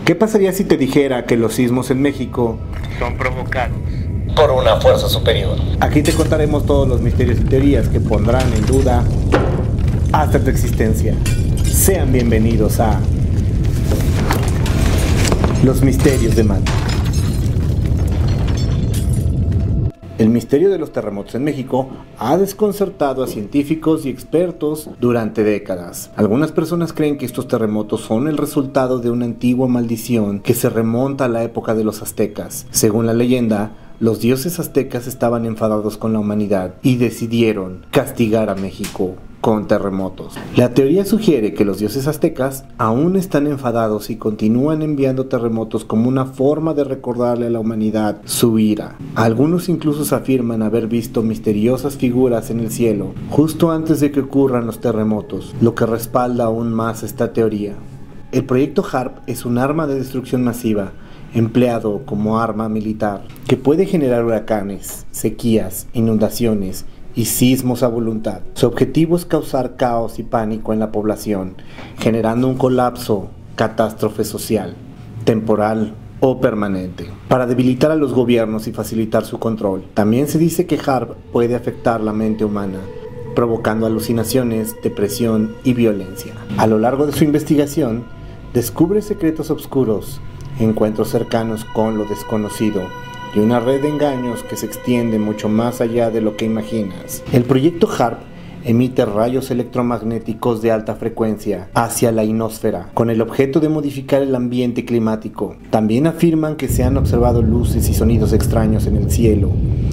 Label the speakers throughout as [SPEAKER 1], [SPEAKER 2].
[SPEAKER 1] ¿Qué pasaría si te dijera que los sismos en México
[SPEAKER 2] son provocados
[SPEAKER 3] por una fuerza superior?
[SPEAKER 1] Aquí te contaremos todos los misterios y teorías que pondrán en duda hasta tu existencia. Sean bienvenidos a Los Misterios de Mann. El misterio de los terremotos en México ha desconcertado a científicos y expertos durante décadas. Algunas personas creen que estos terremotos son el resultado de una antigua maldición que se remonta a la época de los aztecas. Según la leyenda, los dioses aztecas estaban enfadados con la humanidad y decidieron castigar a México con terremotos. La teoría sugiere que los dioses aztecas aún están enfadados y continúan enviando terremotos como una forma de recordarle a la humanidad su ira. Algunos incluso afirman haber visto misteriosas figuras en el cielo justo antes de que ocurran los terremotos, lo que respalda aún más esta teoría. El proyecto HAARP es un arma de destrucción masiva empleado como arma militar que puede generar huracanes, sequías, inundaciones y sismos a voluntad. Su objetivo es causar caos y pánico en la población, generando un colapso, catástrofe social, temporal o permanente, para debilitar a los gobiernos y facilitar su control. También se dice que HAARP puede afectar la mente humana, provocando alucinaciones, depresión y violencia. A lo largo de su investigación, descubre secretos oscuros, encuentros cercanos con lo desconocido y una red de engaños que se extiende mucho más allá de lo que imaginas. El proyecto HAARP emite rayos electromagnéticos de alta frecuencia hacia la ionosfera con el objeto de modificar el ambiente climático. También afirman que se han observado luces y sonidos extraños en el cielo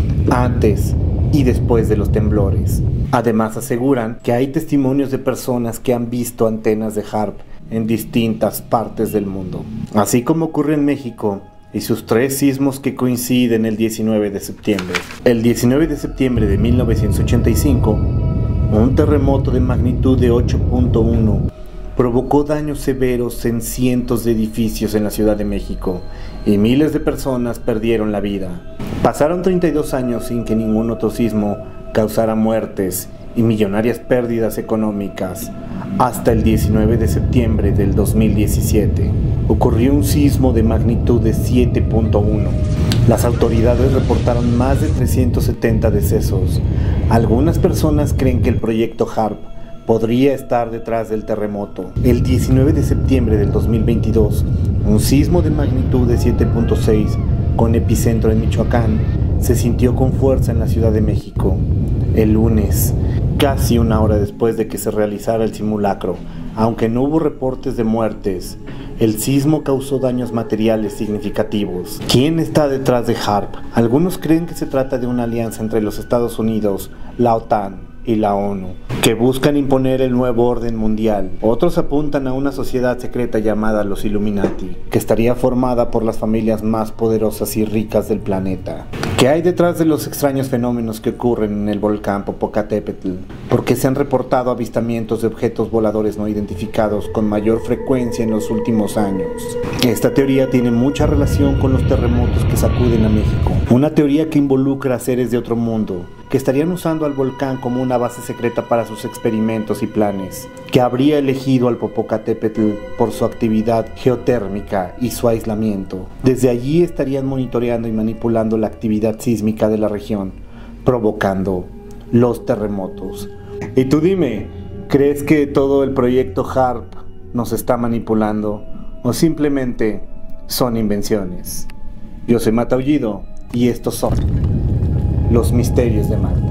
[SPEAKER 1] antes y después de los temblores. Además aseguran que hay testimonios de personas que han visto antenas de HAARP en distintas partes del mundo. Así como ocurre en México y sus 3 sismos que coinciden el 19 de septiembre. El 19 de septiembre de 1985, un terremoto de magnitud de 8.1 provocó daños severos en cientos de edificios en la Ciudad de México y miles de personas perdieron la vida. Pasaron 32 años sin que ningún otro sismo causara muertes y millonarias pérdidas económicas, hasta el 19 de septiembre del 2017. Ocurrió un sismo de magnitud de 7.1. Las autoridades reportaron más de 370 decesos. Algunas personas creen que el proyecto HAARP podría estar detrás del terremoto. El 19 de septiembre del 2022, un sismo de magnitud de 7.6 con epicentro en Michoacán se sintió con fuerza en la Ciudad de México. El lunes, casi una hora después de que se realizara el simulacro, aunque no hubo reportes de muertes, el sismo causó daños materiales significativos. ¿Quién está detrás de HAARP? Algunos creen que se trata de una alianza entre los Estados Unidos, la OTAN y la ONU, que buscan imponer el nuevo orden mundial. Otros apuntan a una sociedad secreta llamada los Illuminati, que estaría formada por las familias más poderosas y ricas del planeta. ¿Qué hay detrás de los extraños fenómenos que ocurren en el volcán Popocatépetl? ¿Por qué se han reportado avistamientos de objetos voladores no identificados con mayor frecuencia en los últimos años? Esta teoría tiene mucha relación con los terremotos que sacuden a México. Una teoría que involucra a seres de otro mundo, que estarían usando al volcán como una base secreta para sus experimentos y planes, que habría elegido al Popocatépetl por su actividad geotérmica y su aislamiento. Desde allí estarían monitoreando y manipulando la actividad sísmica de la región, provocando los terremotos. Y tú dime, ¿crees que todo el proyecto HAARP nos está manipulando o simplemente son invenciones? Yo soy Mataullido y estos son Los Misterios de Mann.